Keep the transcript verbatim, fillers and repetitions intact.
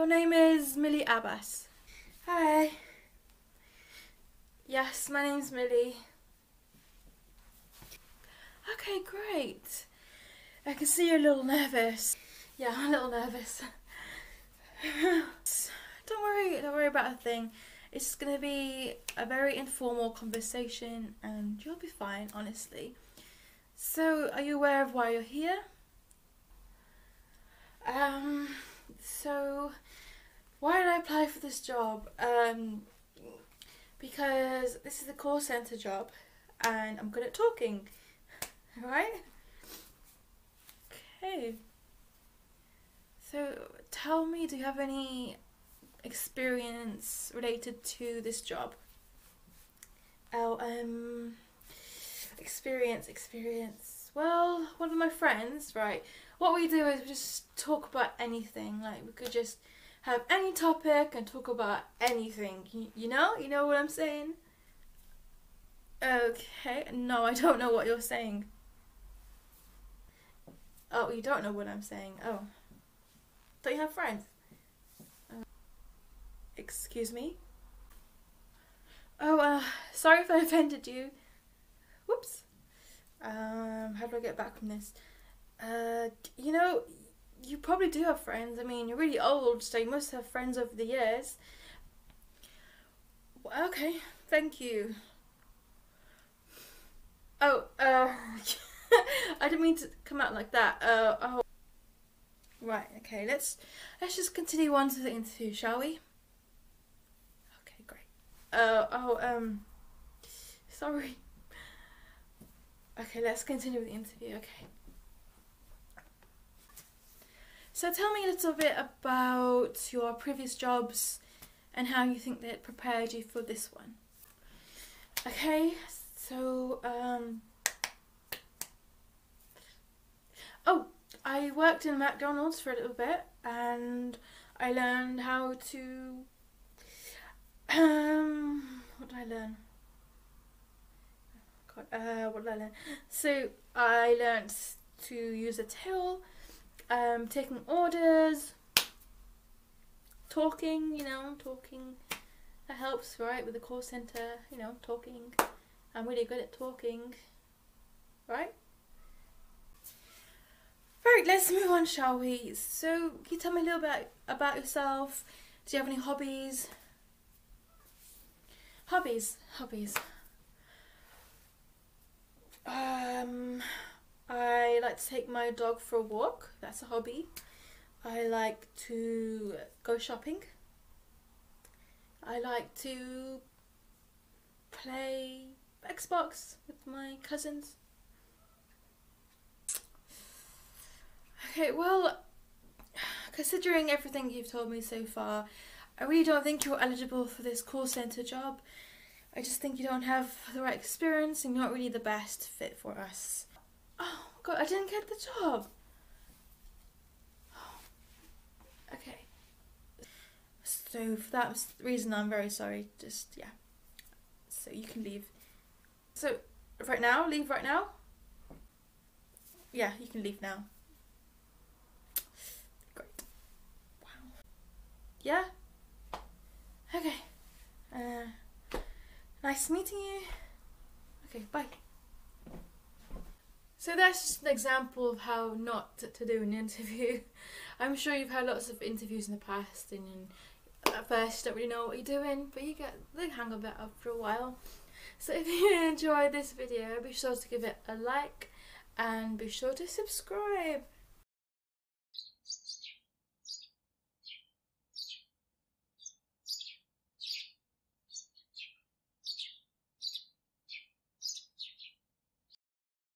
your name is Millie Abbas. Hi. Yes, my name's Millie. Okay, great. I can see you're a little nervous. Yeah, I'm a little nervous. Don't worry, don't worry about a thing. It's gonna be a very informal conversation and you'll be fine, honestly. So, are you aware of why you're here? Um, so, why did I apply for this job? Um, because this is a call centre job and I'm good at talking, right? Okay. So, tell me, do you have any experience related to this job? Oh, um, experience, experience. Well, one of my friends, right, what we do is we just talk about anything. Like, we could just have any topic and talk about anything. You, you know? You know what I'm saying? Okay. No, I don't know what you're saying. Oh, you don't know what I'm saying. Oh. Don't you have friends? Uh, excuse me? Oh, uh, sorry if I offended you. Whoops. Um, how do I get back from this? Uh, you know, you probably do have friends. I mean, you're really old, so you must have friends over the years. Okay, thank you. Oh, uh, I didn't mean to come out like that. Uh, oh. Right, okay, let's let's just continue on to the interview, shall we? Okay, great. Uh, oh, um, sorry. Okay, let's continue with the interview, okay. So tell me a little bit about your previous jobs and how you think that prepared you for this one. Okay, so, um, oh, I worked in McDonald's for a little bit and I learned how to, um, what did I learn? God, uh, what did I learn? So I learned to use a till, um, taking orders, talking, you know, talking, that helps, right, with the call centre, you know, talking. I'm really good at talking, right? Right, let's move on, shall we? So, can you tell me a little bit about yourself? Do you have any hobbies? Hobbies, hobbies. Um, I like to take my dog for a walk. That's a hobby. I like to go shopping. I like to play Xbox with my cousins. Okay, well, considering everything you've told me so far, I really don't think you're eligible for this call centre job. I just think you don't have the right experience and you're not really the best fit for us. Oh god, I didn't get the job. Okay. So for that reason I'm very sorry, just, yeah. So you can leave. So, right now? Leave right now? Yeah, you can leave now. Great. Wow. Yeah? Okay. Uh, nice meeting you. Okay, bye. So that's just an example of how not to do an interview. I'm sure you've had lots of interviews in the past and at first you don't really know what you're doing, but you get the hang of it after a while. So if you enjoyed this video, be sure to give it a like and be sure to subscribe.